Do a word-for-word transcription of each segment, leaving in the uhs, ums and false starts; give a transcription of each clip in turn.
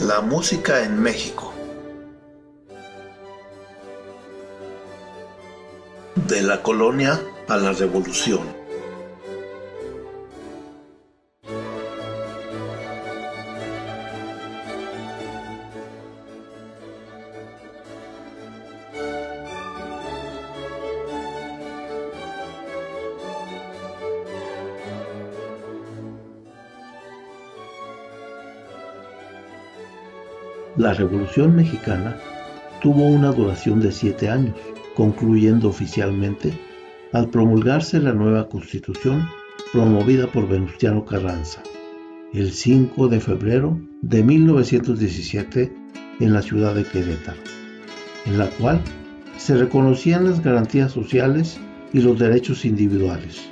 La música en México. De la colonia a la revolución. La Revolución Mexicana tuvo una duración de siete años, concluyendo oficialmente al promulgarse la nueva Constitución promovida por Venustiano Carranza, el cinco de febrero de mil novecientos diecisiete en la ciudad de Querétaro, en la cual se reconocían las garantías sociales y los derechos individuales.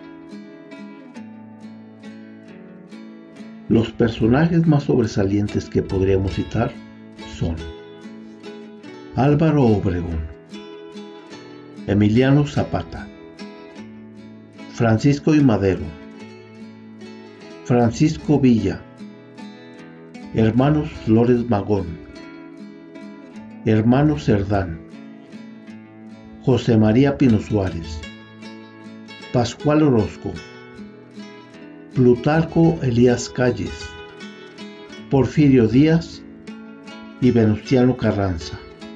Los personajes más sobresalientes que podríamos citar son Álvaro Obregón, Emiliano Zapata, Francisco I. Madero, Francisco Villa, hermanos Flores Magón, hermano Cerdán, José María Pino Suárez, Pascual Orozco, Plutarco Elías Calles, Porfirio Díaz y Venustiano Carranza.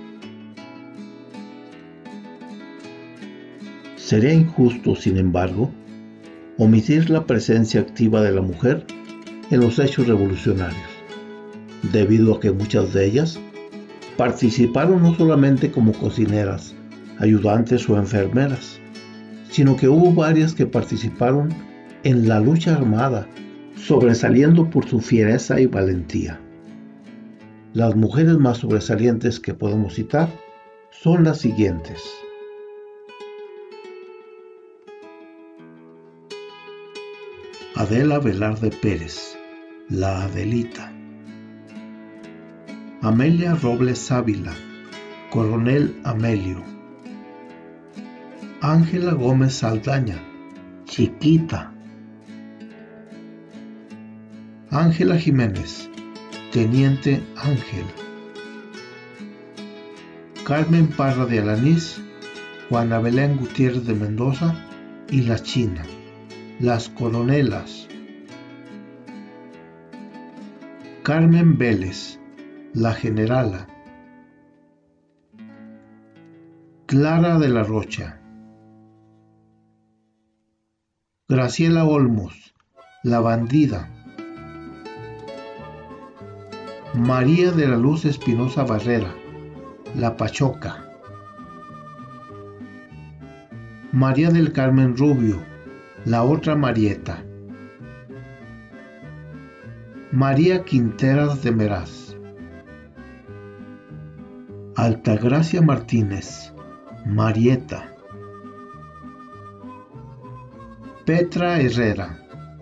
Sería injusto, sin embargo, omitir la presencia activa de la mujer en los hechos revolucionarios, debido a que muchas de ellas participaron no solamente como cocineras, ayudantes o enfermeras, sino que hubo varias que participaron en la lucha armada, sobresaliendo por su fiereza y valentía. Las mujeres más sobresalientes que podemos citar son las siguientes. Adela Velarde Pérez, la Adelita. Amelia Robles Ávila, Coronel Amelio. Ángela Gómez Saldaña, Chiquita. Ángela Jiménez, Teniente Ángel. Carmen Parra de Alanís, Juana Belén Gutiérrez de Mendoza y la China, las coronelas. Carmen Vélez, la generala. Clara de la Rocha. Graciela Olmos, la bandida. María de la Luz Espinosa Barrera, la Pachoca. María del Carmen Rubio, la otra Marieta. María Quinteras de Meraz. Altagracia Martínez, Marieta. Petra Herrera.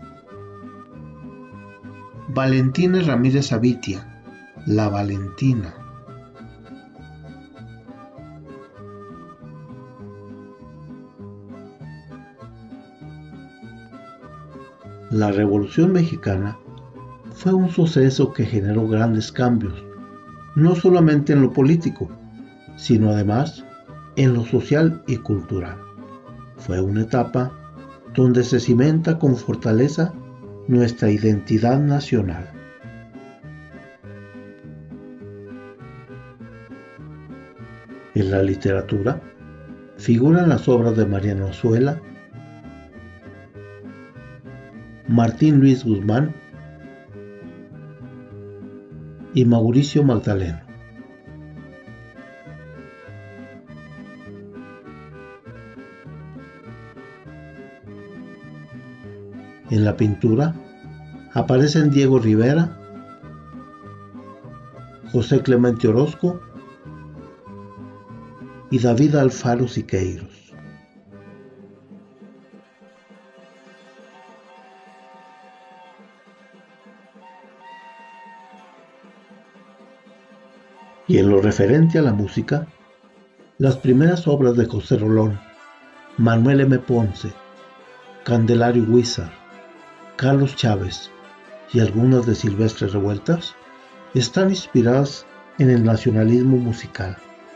Valentina Ramírez Avitia, la Valentina. La Revolución Mexicana fue un suceso que generó grandes cambios, no solamente en lo político, sino además en lo social y cultural. Fue una etapa donde se cimenta con fortaleza nuestra identidad nacional. En la literatura figuran las obras de Mariano Azuela, Martín Luis Guzmán y Mauricio Magdaleno. En la pintura aparecen Diego Rivera, José Clemente Orozco y David Alfaro Siqueiros. Y en lo referente a la música, las primeras obras de José Rolón, Manuel M. Ponce, Candelario Huízar, Carlos Chávez y algunas de Silvestre Revueltas están inspiradas en el nacionalismo musical.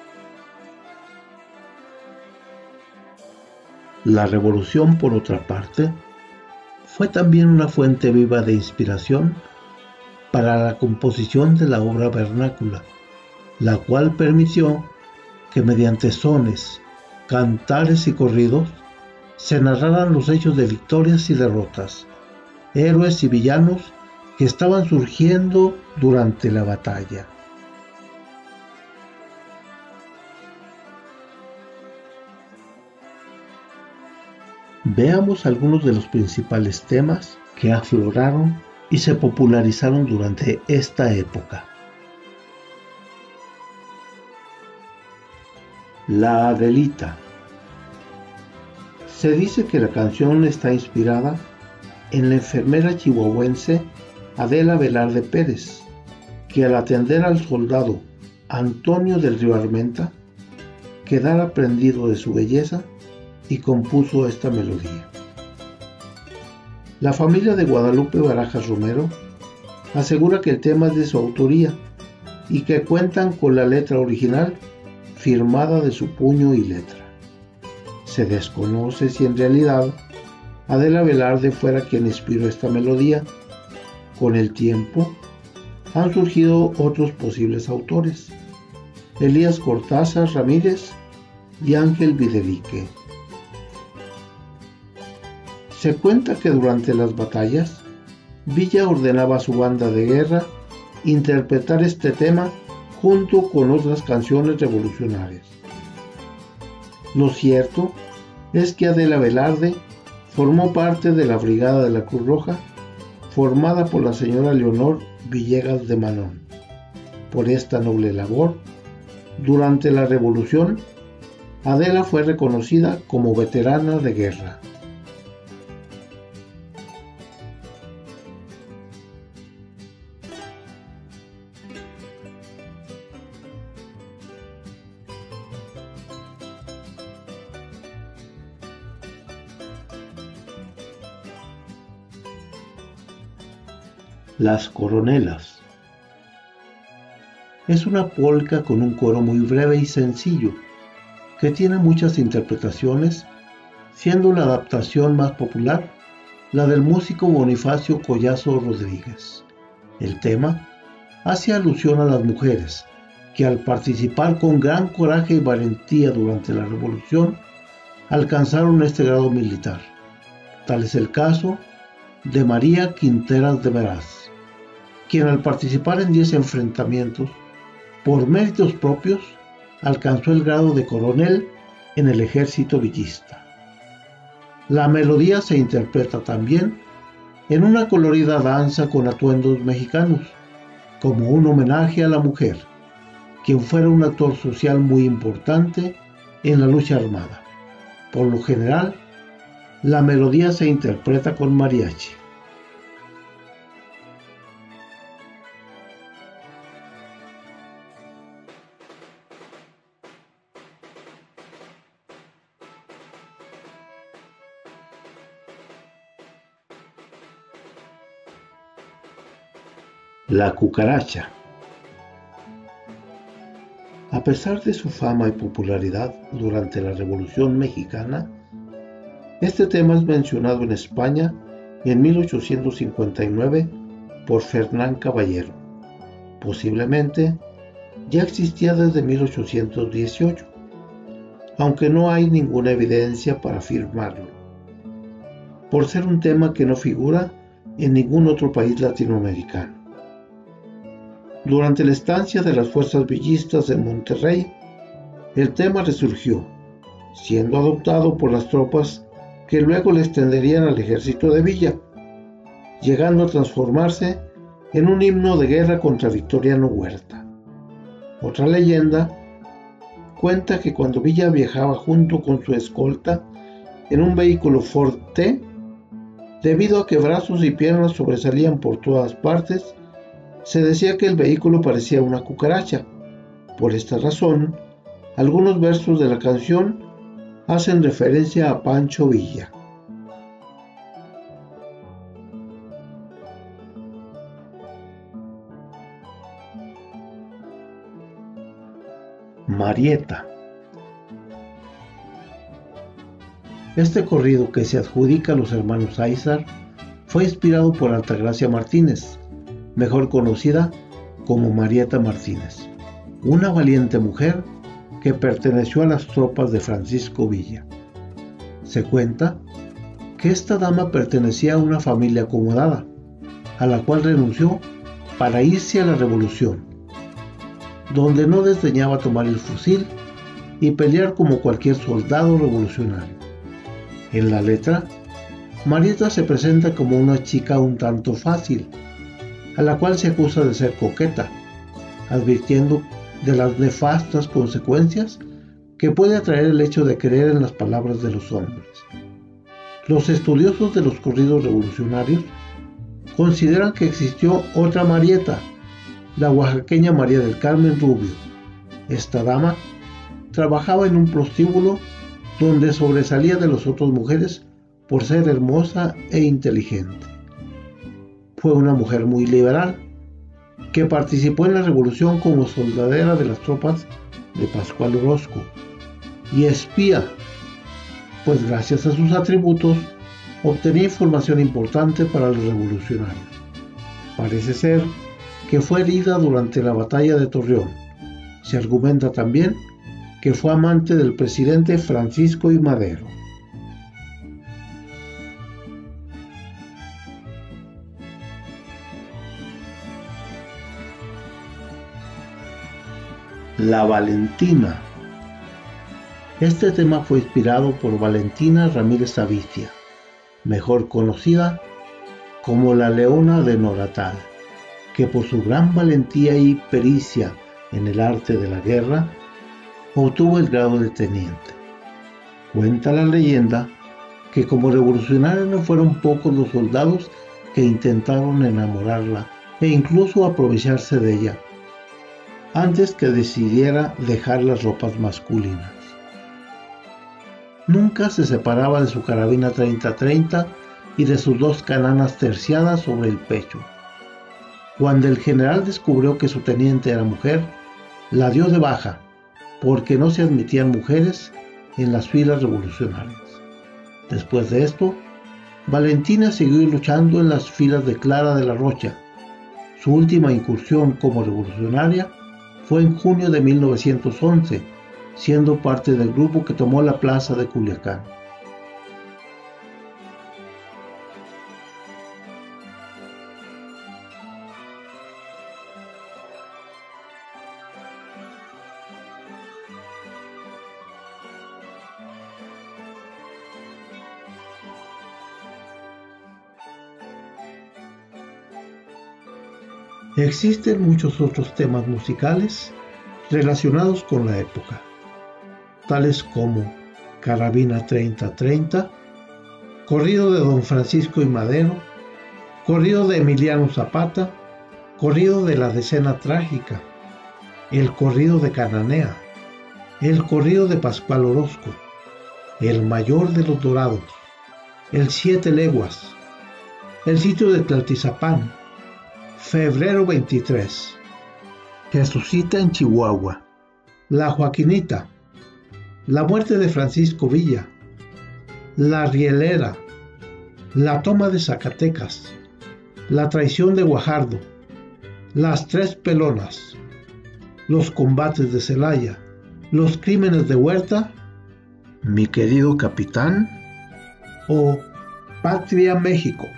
La revolución, por otra parte, fue también una fuente viva de inspiración para la composición de la obra vernácula, la cual permitió que mediante sones, cantares y corridos se narraran los hechos de victorias y derrotas, héroes y villanos que estaban surgiendo durante la batalla. Veamos algunos de los principales temas que afloraron y se popularizaron durante esta época. La Adelita. Se dice que la canción está inspirada en la enfermera chihuahuense Adela Velarde Pérez, que al atender al soldado Antonio del Río Armenta, quedara prendido de su belleza y compuso esta melodía. La familia de Guadalupe Barajas Romero asegura que el tema es de su autoría y que cuentan con la letra original firmada de su puño y letra. Se desconoce si en realidad Adela Velarde fuera quien inspiró esta melodía. Con el tiempo han surgido otros posibles autores: Elías Cortázar Ramírez y Ángel Videlique. Se cuenta que durante las batallas, Villa ordenaba a su banda de guerra interpretar este tema junto con otras canciones revolucionarias. Lo cierto es que Adela Velarde formó parte de la Brigada de la Cruz Roja, formada por la señora Leonor Villegas de Manón. Por esta noble labor, durante la Revolución, Adela fue reconocida como veterana de guerra. Las Coronelas. Es una polca con un coro muy breve y sencillo, que tiene muchas interpretaciones, siendo la adaptación más popular la del músico Bonifacio Collazo Rodríguez. El tema hace alusión a las mujeres, que al participar con gran coraje y valentía durante la Revolución, alcanzaron este grado militar. Tal es el caso de María Quinteras de Meraz, quien al participar en diez enfrentamientos, por méritos propios, alcanzó el grado de coronel en el ejército villista. La melodía se interpreta también en una colorida danza con atuendos mexicanos, como un homenaje a la mujer, quien fuera un actor social muy importante en la lucha armada. Por lo general, la melodía se interpreta con mariachi. La Cucaracha. A pesar de su fama y popularidad durante la Revolución Mexicana, este tema es mencionado en España en mil ochocientos cincuenta y nueve por Fernán Caballero. Posiblemente ya existía desde mil ochocientos dieciocho, aunque no hay ninguna evidencia para afirmarlo, por ser un tema que no figura en ningún otro país latinoamericano. Durante la estancia de las fuerzas villistas en Monterrey, el tema resurgió, siendo adoptado por las tropas que luego le extenderían al ejército de Villa, llegando a transformarse en un himno de guerra contra Victoriano Huerta. Otra leyenda cuenta que cuando Villa viajaba junto con su escolta en un vehículo Ford T, debido a que brazos y piernas sobresalían por todas partes, se decía que el vehículo parecía una cucaracha. Por esta razón, algunos versos de la canción hacen referencia a Pancho Villa. Marieta. Este corrido, que se adjudica a los hermanos Aizar, fue inspirado por Altagracia Martínez, mejor conocida como Marieta Martínez, una valiente mujer que perteneció a las tropas de Francisco Villa. Se cuenta que esta dama pertenecía a una familia acomodada, a la cual renunció para irse a la revolución, donde no desdeñaba tomar el fusil y pelear como cualquier soldado revolucionario. En la letra, Marieta se presenta como una chica un tanto fácil, a la cual se acusa de ser coqueta, advirtiendo de las nefastas consecuencias que puede atraer el hecho de creer en las palabras de los hombres. Los estudiosos de los corridos revolucionarios consideran que existió otra Marieta, la oaxaqueña María del Carmen Rubio. Esta dama trabajaba en un prostíbulo donde sobresalía de las otras mujeres por ser hermosa e inteligente. Fue una mujer muy liberal, que participó en la revolución como soldadera de las tropas de Pascual Orozco y espía, pues gracias a sus atributos obtenía información importante para los revolucionarios. Parece ser que fue herida durante la batalla de Torreón. Se argumenta también que fue amante del presidente Francisco I. Madero. La Valentina. Este tema fue inspirado por Valentina Ramírez Avicia, mejor conocida como la Leona de Noratal, que por su gran valentía y pericia en el arte de la guerra, obtuvo el grado de teniente. Cuenta la leyenda que como revolucionaria no fueron pocos los soldados que intentaron enamorarla e incluso aprovecharse de ella, antes que decidiera dejar las ropas masculinas. Nunca se separaba de su carabina treinta treinta y de sus dos cananas terciadas sobre el pecho. Cuando el general descubrió que su teniente era mujer, la dio de baja, porque no se admitían mujeres en las filas revolucionarias. Después de esto, Valentina siguió luchando en las filas de Clara de la Rocha. Su última incursión como revolucionaria fue en junio de mil novecientos once, siendo parte del grupo que tomó la plaza de Culiacán. Existen muchos otros temas musicales relacionados con la época, tales como Carabina treinta treinta, Corrido de Don Francisco I. Madero, Corrido de Emiliano Zapata, Corrido de la Decena Trágica, el Corrido de Cananea, el Corrido de Pascual Orozco, el Mayor de los Dorados, el Siete Leguas, el Sitio de Tlaltizapán, Febrero veintitrés, Jesucita en Chihuahua, La Joaquinita, La Muerte de Francisco Villa, La Rielera, La Toma de Zacatecas, La Traición de Guajardo, Las Tres Pelonas, Los Combates de Celaya, Los Crímenes de Huerta, Mi Querido Capitán o Patria México.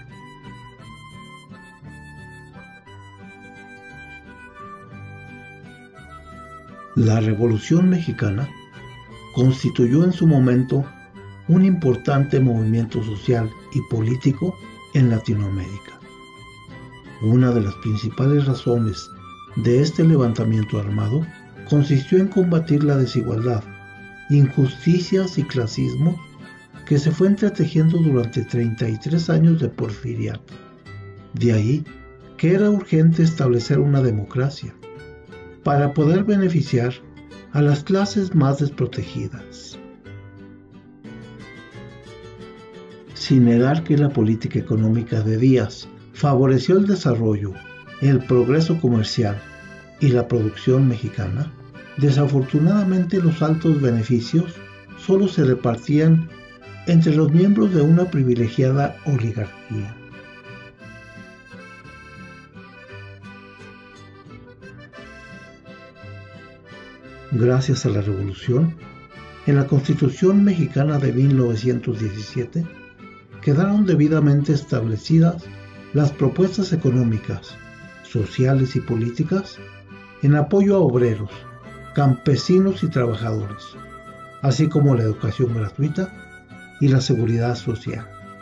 La Revolución Mexicana constituyó en su momento un importante movimiento social y político en Latinoamérica. Una de las principales razones de este levantamiento armado consistió en combatir la desigualdad, injusticias y clasismo que se fue entretejiendo durante treinta y tres años de porfiriato. De ahí que era urgente establecer una democracia para poder beneficiar a las clases más desprotegidas. Sin negar que la política económica de Díaz favoreció el desarrollo, el progreso comercial y la producción mexicana, Desafortunadamente, los altos beneficios solo se repartían entre los miembros de una privilegiada oligarquía. Gracias a la Revolución, en la Constitución Mexicana de mil novecientos diecisiete quedaron debidamente establecidas las propuestas económicas, sociales y políticas en apoyo a obreros, campesinos y trabajadores, así como la educación gratuita y la seguridad social.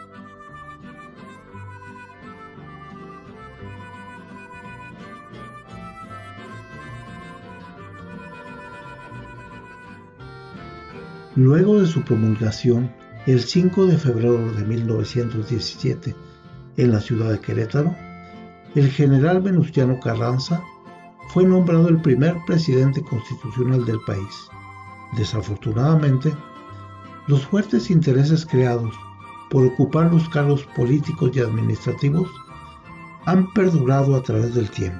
Luego de su promulgación, el cinco de febrero de mil novecientos diecisiete, en la ciudad de Querétaro, el general Venustiano Carranza fue nombrado el primer presidente constitucional del país. Desafortunadamente, los fuertes intereses creados por ocupar los cargos políticos y administrativos han perdurado a través del tiempo.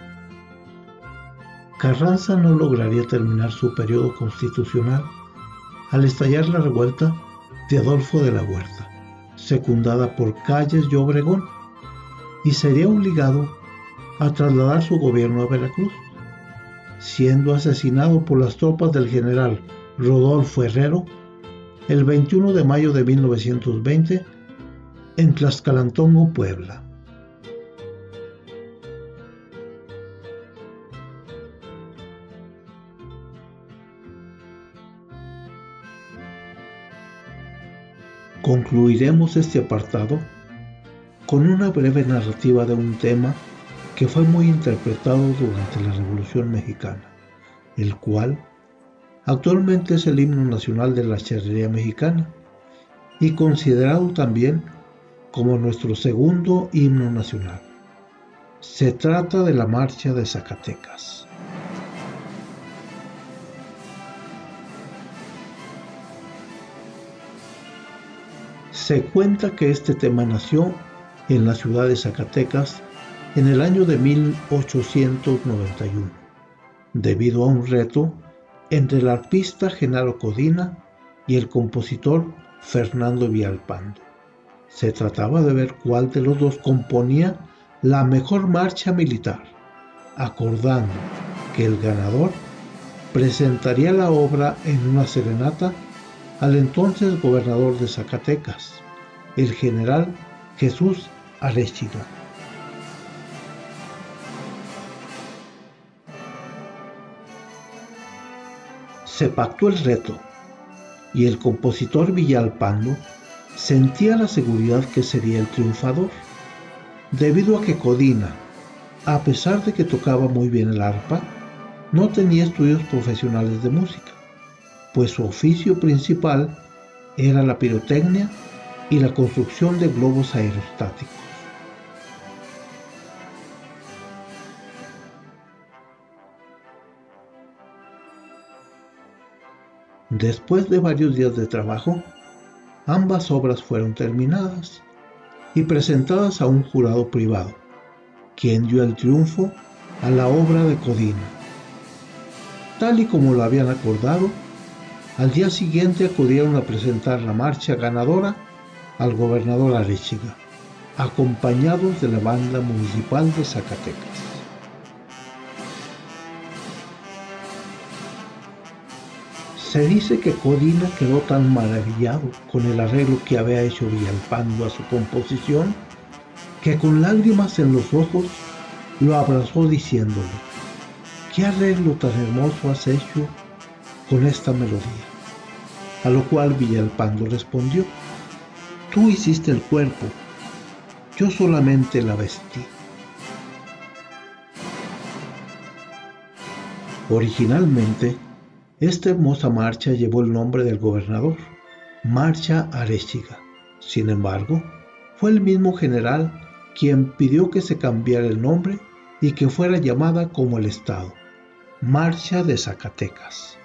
Carranza no lograría terminar su periodo constitucional al estallar la revuelta de Adolfo de la Huerta, secundada por Calles y Obregón, y sería obligado a trasladar su gobierno a Veracruz, siendo asesinado por las tropas del general Rodolfo Herrero el veintiuno de mayo de mil novecientos veinte en Tlaxcalantongo, Puebla. Concluiremos este apartado con una breve narrativa de un tema que fue muy interpretado durante la Revolución Mexicana, el cual actualmente es el himno nacional de la charrería mexicana y considerado también como nuestro segundo himno nacional. Se trata de la Marcha de Zacatecas. Se cuenta que este tema nació en la ciudad de Zacatecas en el año de mil ochocientos noventa y uno, debido a un reto entre el arpista Genaro Codina y el compositor Fernando Villalpando. Se trataba de ver cuál de los dos componía la mejor marcha militar, acordando que el ganador presentaría la obra en una serenata al entonces gobernador de Zacatecas, el general Jesús Aréchiga. Se pactó el reto y el compositor Villalpando sentía la seguridad que sería el triunfador, debido a que Codina, a pesar de que tocaba muy bien el arpa, no tenía estudios profesionales de música, pues su oficio principal era la pirotecnia y la construcción de globos aerostáticos. Después de varios días de trabajo, ambas obras fueron terminadas y presentadas a un jurado privado, quien dio el triunfo a la obra de Codina. Tal y como lo habían acordado, al día siguiente acudieron a presentar la marcha ganadora al gobernador Aréchiga, acompañados de la banda municipal de Zacatecas. Se dice que Codina quedó tan maravillado con el arreglo que había hecho Villalpando a su composición, que con lágrimas en los ojos lo abrazó diciéndole: «¿Qué arreglo tan hermoso has hecho con esta melodía?». A lo cual Villalpando respondió: «Tú hiciste el cuerpo, yo solamente la vestí». Originalmente, esta hermosa marcha llevó el nombre del gobernador, Marcha Aréchiga. Sin embargo, fue el mismo general quien pidió que se cambiara el nombre y que fuera llamada como el estado, Marcha de Zacatecas.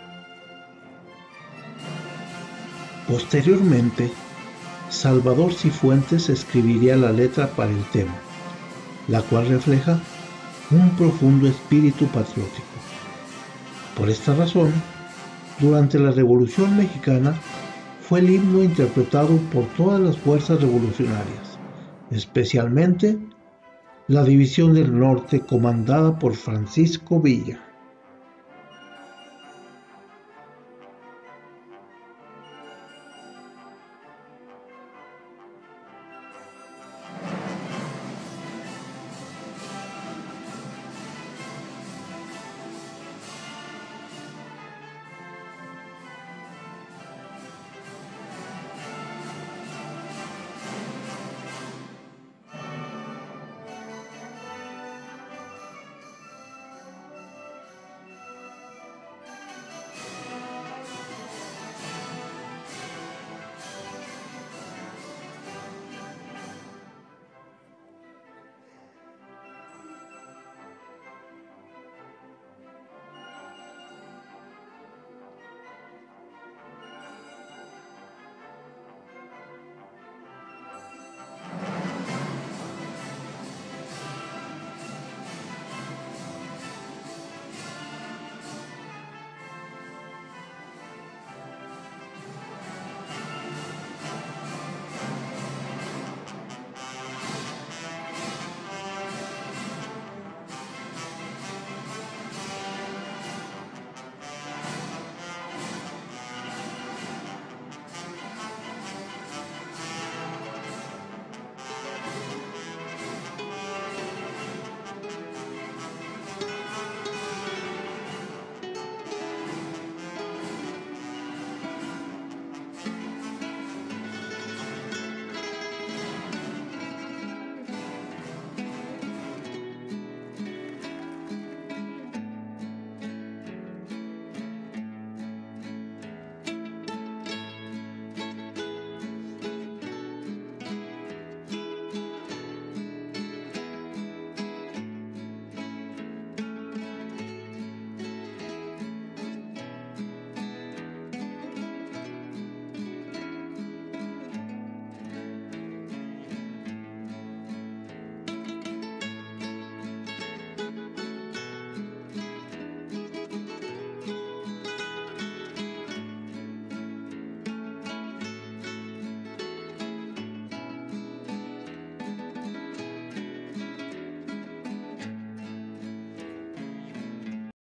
Posteriormente, Salvador Cifuentes escribiría la letra para el tema, la cual refleja un profundo espíritu patriótico. Por esta razón, durante la Revolución Mexicana fue el himno interpretado por todas las fuerzas revolucionarias, especialmente la División del Norte comandada por Francisco Villa.